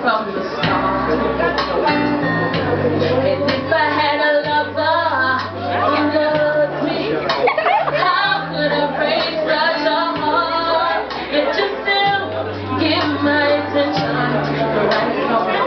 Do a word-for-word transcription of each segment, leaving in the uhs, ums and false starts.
from the start. And if I had a lover who loved me, how could I break such a heart? Yet you still give my attention right from the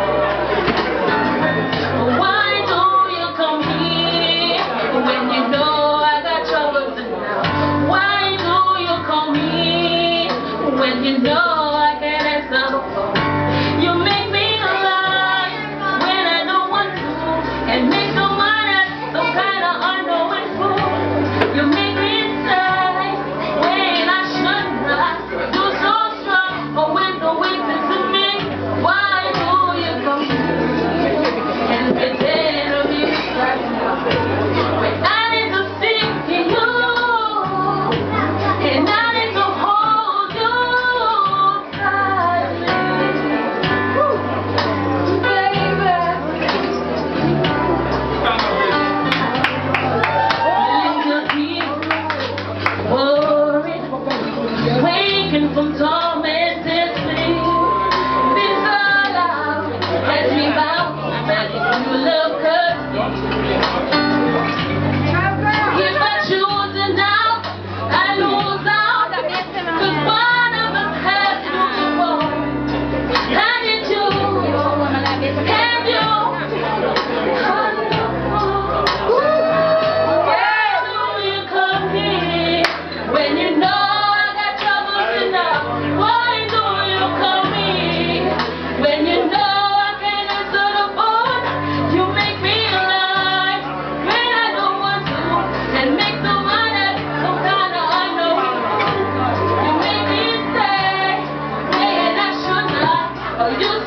start. Why do you come here when you know I got troubles enough? Why do you come here when you know I can't answer the phone? You make me lie when I don't want to, and make no money, some kind of unknowing fool. You make me say when I should not. You're so strong, but when the witness to me, why do you come here and pretend to be beside me when I need to see you and I need to hold you tightly, baby? Linger here, worried, waking from tormented sleep. This all out has me bound, and if you look at me, if I choose it now, I lose out, 'cause one of us has to go. And it's you, and you. Why do you come here when you know I got troubles enough? Why do you come here when you know I can't answer the phone? You make me lie when I don't want to, and make the money some kind of unknown fool. You make me say when I should not, or you